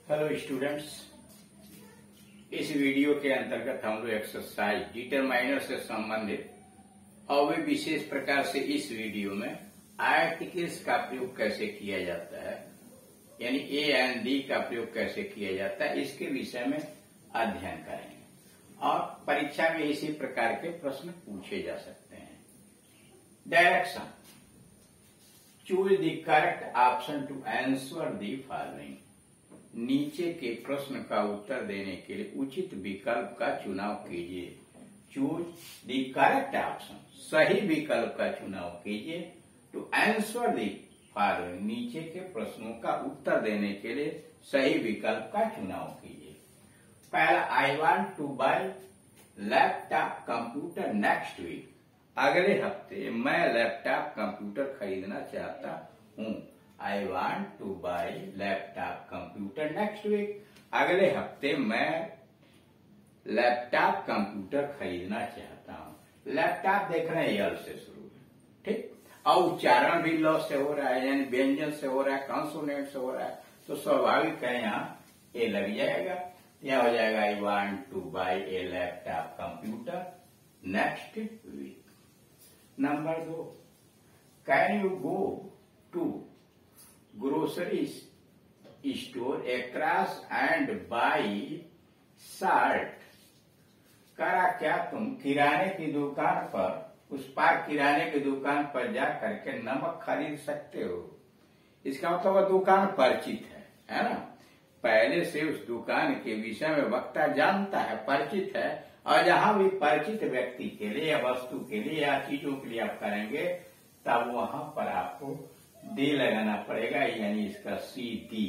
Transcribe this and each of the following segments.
Hello students, इस video के अंतर्गत हम लोग एक्सरसाइज डिटरमाइनर से संबंधित और भी विशेष प्रकार से इस वीडियो में आर्टिकल्स का प्रयोग कैसे किया जाता है, यानी ए एंड डी का प्रयोग कैसे किया जाता है, इसके विषय में अध्ययन करेंगे और परीक्षा में इसी प्रकार के प्रश्न पूछे जा सकते हैं। Direction: choose the correct option to answer the following. नीचे के प्रश्न का उत्तर देने के लिए उचित विकल्प का चुनाव कीजिए। चूज द करेक्ट ऑप्शन, सही विकल्प का चुनाव कीजिए। टू आंसर द फॉलोइंग, नीचे के प्रश्नों का उत्तर देने के लिए सही विकल्प का चुनाव कीजिए। पहला, I want to buy laptop computer next week. अगले हफ्ते मैं लैपटॉप कंप्यूटर खरीदना चाहता हूँ। I want to buy laptop computer next week. अगले हफ्ते मैं लैपटॉप कंप्यूटर खरीदना चाहता हूँ। लैपटॉप देख रहे हैं, यल से शुरू है, ठीक, और उच्चारण भी ल से हो रहा है, यानी व्यंजन से हो रहा है, कॉन्सोनेंट से हो रहा है, तो स्वाभाविक है यहाँ ए लग जाएगा। यहाँ हो जाएगा I want to buy a laptop computer next week. Number 2, can you go to grocery store across and buy salt. करा क्या तुम किराने की दुकान पर, उस पार किराने की दुकान पर जा करके नमक खरीद सकते हो। इसका मतलब वह दुकान परिचित है ना, पहले से उस दुकान के विषय में वक्ता जानता है, परिचित है। और जहां भी परिचित व्यक्ति के लिए या वस्तु के लिए या चीजों के लिए आप करेंगे, तब वहां पर आपको डी लगाना पड़ेगा, यानी इसका सी डी।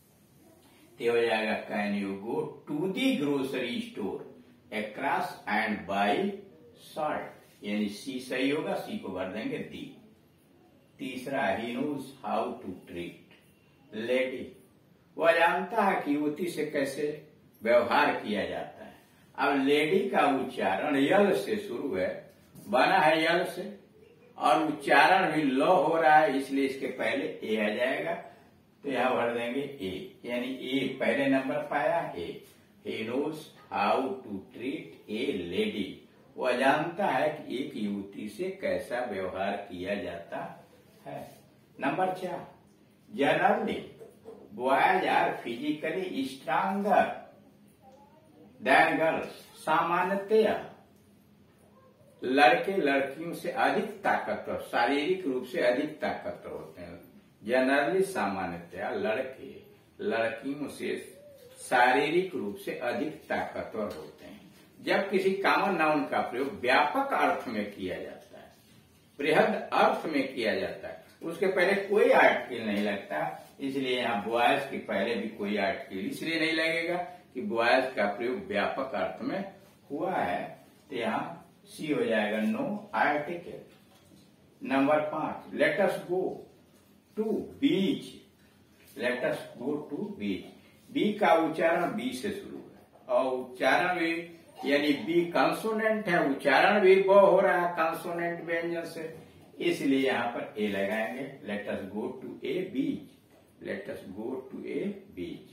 तो हो जाएगा can you go to the grocery store across and buy salt, यानी सी सही होगा, सी को भर देंगे दी। तीसरा, he knows how to treat lady. वह जानता है कि युवती से कैसे व्यवहार किया जाता है। अब लेडी का उच्चारण यल से शुरू है, बना है यल से, और उच्चारण भी लो हो रहा है, इसलिए इसके पहले ए आ जाएगा। तो यहां भर देंगे ए, यानी ए पहले नंबर पाया A. He knows how to treat a lady. वह जानता है कि एक युवती से कैसा व्यवहार किया जाता है। Number 4, generally boys are physically stronger than girls. सामान्यतया लड़के लड़कियों से अधिक ताकतवर, शारीरिक रूप से अधिक ताकतवर होते हैं। जनरली सामान्यतया लड़के लड़कियों से शारीरिक रूप से अधिक ताकतवर होते हैं। जब किसी कॉमन नाउन का प्रयोग व्यापक अर्थ में किया जाता है, बृहद अर्थ में किया जाता है, उसके पहले कोई आर्टिकल नहीं लगता, इसलिए यहाँ बॉयज के पहले भी कोई आर्टिकल इसलिए नहीं लगेगा कि बॉयज का प्रयोग व्यापक अर्थ में हुआ है। तो यहाँ सी हो जाएगा no article. Number 5, let us go to beach. Let us go to beach. B का उच्चारण बी से शुरू है और उच्चारण भी, यानी बी कंसोनेंट है, उच्चारण भी ब हो रहा है कंसोनेंट व्यंजन से, इसलिए यहाँ पर ए लगाएंगे। Let us go to a beach. Let us go to a beach.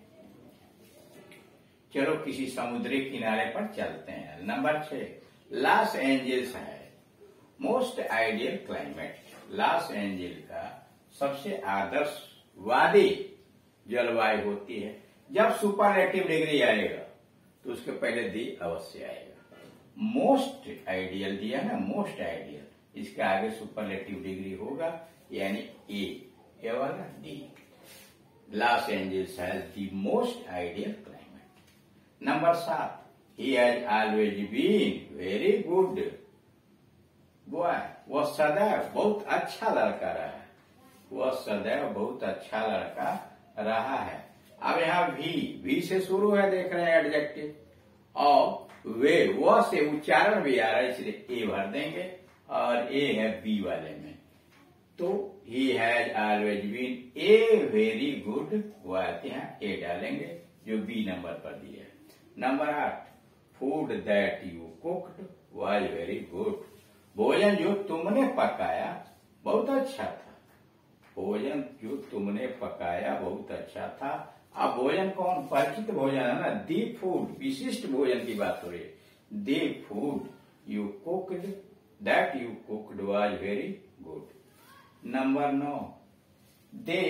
चलो किसी समुद्री किनारे पर चलते हैं। नंबर 6, लॉस एंजल्स है most ideal climate. Los Angeles का सबसे आदर्शवादी जलवायु होती है। जब सुपरलेटिव डिग्री आएगा तो उसके पहले दी अवश्य आएगा। मोस्ट आइडियल दिया ना, मोस्ट आइडियल, इसके आगे सुपरलेटिव डिग्री होगा, यानी ए वाला D. Los Angeles has the most ideal climate. Number 7, he has always been very good boy। वह सदैव बहुत अच्छा लड़का रहा है। वह सदैव बहुत अच्छा लड़का रहा है। अब यहाँ भी से शुरू है, देख रहे हैं एडजेक्टिव, और वे वह से उच्चारण भी आ रहा है, इसलिए ए भर देंगे, और ए है बी वाले में। तो he has always been a very good boy, यहाँ ए डालेंगे जो बी नंबर पर दिया है। Number 8, food that you cooked was very good. भोजन जो तुमने पकाया बहुत अच्छा था। भोजन जो तुमने पकाया बहुत अच्छा था। अब भोजन कौन परिचित भोजन है ना, दी फूड विशिष्ट भोजन की बात हो रही है। The food you cooked that you cooked was very good. Number 9, they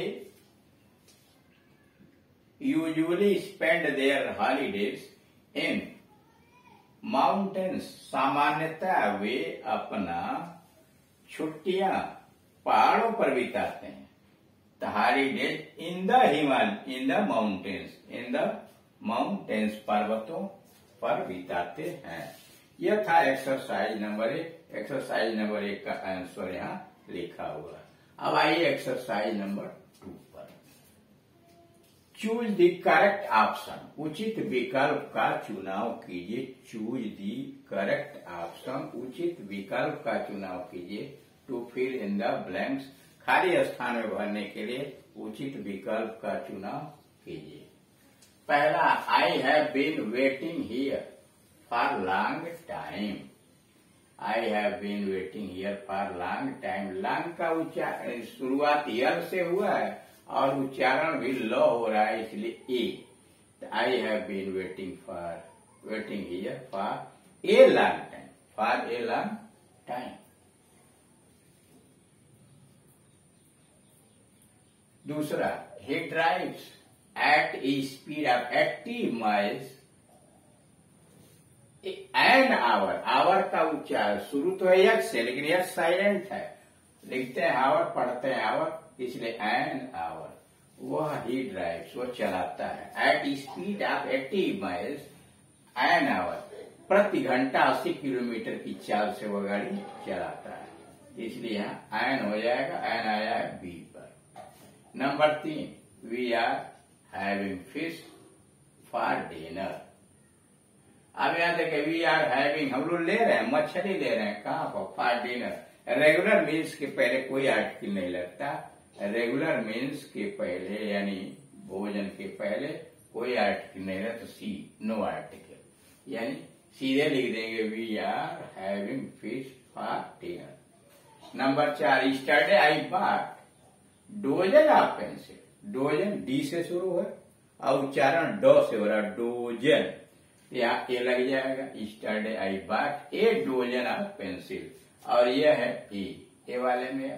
usually spend their holidays in mountains, सामान्यतः वे अपना छुट्टियां पहाड़ों पर बिताते हैं। The holidays in the mountains, पर्वतों पर बिताते हैं। यह था एक्सरसाइज नंबर 1। एक्सरसाइज नंबर 1 का आंसर यहाँ लिखा हुआ है। अब आइए एक्सरसाइज नंबर 2 पर। चूज द करेक्ट ऑप्शन, उचित विकल्प का चुनाव कीजिए। चूज द करेक्ट ऑप्शन, उचित विकल्प का चुनाव कीजिए। To fill in the blanks, खाली स्थान में भरने के लिए उचित विकल्प का चुनाव कीजिए। पहला, I have been waiting here for long time. I have been waiting here for long time. Long का उच्चारण शुरुआत यल से हुआ है और उच्चारण भी ल हो रहा है, इसलिए A. I have been waiting here for a long time, for a long time. दूसरा, he drives at a speed of 80 miles an hour। Hour का उच्चारण शुरू तो है यक्ष से, लेकिन यक्ष साइलेंट है। लिखते हैं आवर, पढ़ते हैं आवर, इसलिए एन आवर। वह ही ड्राइव्स, वो चलाता है। At speed of 80 miles an hour, प्रति घंटा 80 किलोमीटर की चाल से वह गाड़ी चलाता है, इसलिए यहाँ एन हो जाएगा। एन आया है बी पर। Number 3, we are having fish for dinner. अब यहाँ देखे, वी आर हैविंग, हम लोग ले रहे हैं, मछली ले रहे हैं, कहाँ पर, फॉर डिनर। रेगुलर मील्स के पहले कोई आर्टिकल नहीं लगता। रेगुलर मील्स के पहले यानी भोजन के पहले कोई आर्टिकल नहीं रहता, तो सी, नो आर्टिकल, यानी सीधे लिख देंगे we are having fish for dinner. Number 4, yesterday I bought dozen of pencil. Dozen D से शुरू है और उच्चारण डो से हो रहा है, डोजन, यहाँ ए लग जाएगा। Yesterday I bought a dozen of pencil, और यह है ए वाले में है।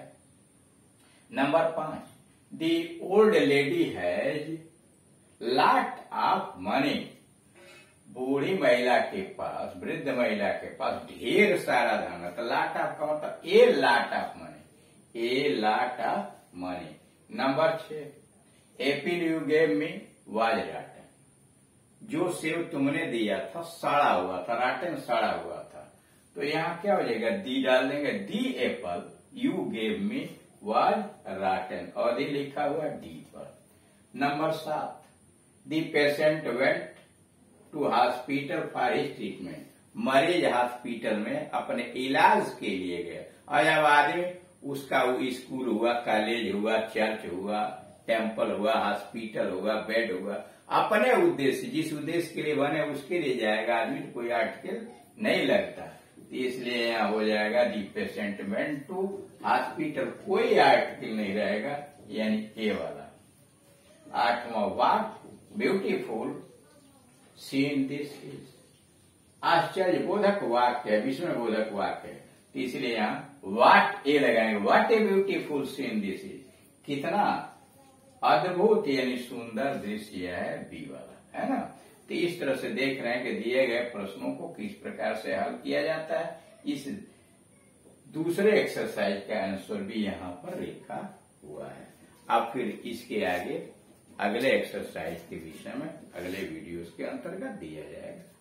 Number 5, the old lady has lot of money. बूढ़ी महिला के पास, वृद्ध महिला के पास ढेर सारा धन है। तो लॉट ऑफ का मतलब a lot of money, a lot of money. Number 6, apple you gave me was rotten. जो सेब तुमने दिया था सड़ा हुआ था, रॉटन सड़ा हुआ था। तो यहाँ क्या हो जाएगा, दी डाल देंगे। The apple you gave me was rotten, और दी लिखा हुआ डी पर। Number 7, the patient went to hospital for his treatment. मरीज हॉस्पिटल में अपने इलाज के लिए गए। और जब आदमी उसका स्कूल हुआ, कॉलेज हुआ, चर्च हुआ, टेम्पल हुआ, हॉस्पिटल हुआ, बेड हुआ, अपने उद्देश्य, जिस उद्देश्य के लिए बने उसके लिए जाएगा आदमी, तो कोई आर्टिकल नहीं लगता। इसलिए यहाँ हो जाएगा the patient went to hospital, कोई आर्टिकल नहीं रहेगा, यानी ए वाला। 8वां, what beautiful scene this is. आश्चर्य बोधक वाक्य, विस्मय बोधक वाक्य है, तो इसलिए यहाँ व्हाट ए लगाएंगे। What a beautiful scene this is, कितना अद्भुत यानी सुंदर दृश्य है, बी वाला, है ना। तो इस तरह से देख रहे हैं कि दिए गए प्रश्नों को किस प्रकार से हल किया जाता है। इस दूसरे एक्सरसाइज का आंसर भी यहाँ पर लिखा हुआ है। अब फिर इसके आगे अगले एक्सरसाइज के विषय में अगले वीडियोस के अंतर्गत दिया जाएगा।